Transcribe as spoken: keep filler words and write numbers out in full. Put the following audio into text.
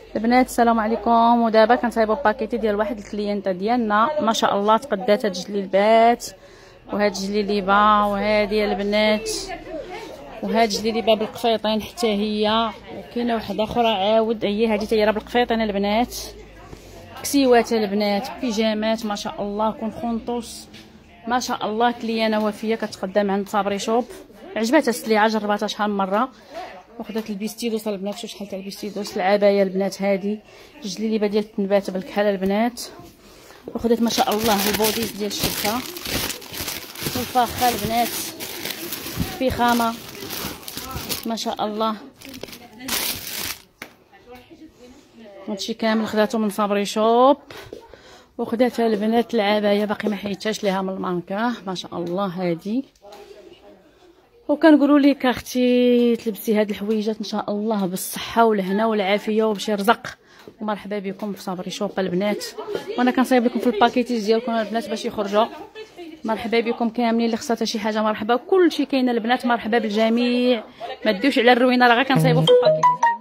البنات السلام عليكم. ودابا كنصايبوا باكيتي ديال واحد الكليينطه ديالنا ما شاء الله تقدات هاد الجليبات وهاد الجليبه وهادي البنات وهاد الجليبه بالقفيطين حتى هي، وكاينه واحده اخرى عاود هي هادي حتى هي راه بالقفيطين البنات. كسيوات البنات، بيجامات ما شاء الله، كون خونطوس ما شاء الله. كليانه وفيه كتقدم عند صابري شوب، عجباتها السليعه جرباتها شحال من مره. وخدات البيستيدوس البنات، شوف شحال تاع البيستيدوس. العبايه البنات هادي الجليبه ديال التنبات بالكحل البنات. وخدات ما شاء الله البوديز ديال الشبكه والفاخه البنات، فخامه ما شاء الله. هادشي كامل خداتو من صابري شوب. وخداتها البنات العبايه باقي ما حيدتهاش ليها من المانكه ما شاء الله هادي. وكنقولوا لك اختي تلبسي هاد الحويجات ان شاء الله بالصحه والهنا والعافيه وبشي رزق. ومرحبا بكم في صابري شوب البنات، وانا كنصايب لكم في الباكيتيز ديالكم البنات باش يخرجوا. مرحبا بكم كاملين، اللي خصها شي حاجه مرحبا، كلشي كاين البنات. مرحبا بالجميع، ما تديوش على الروينه راه غير كنصايبوا في الباكيتيز.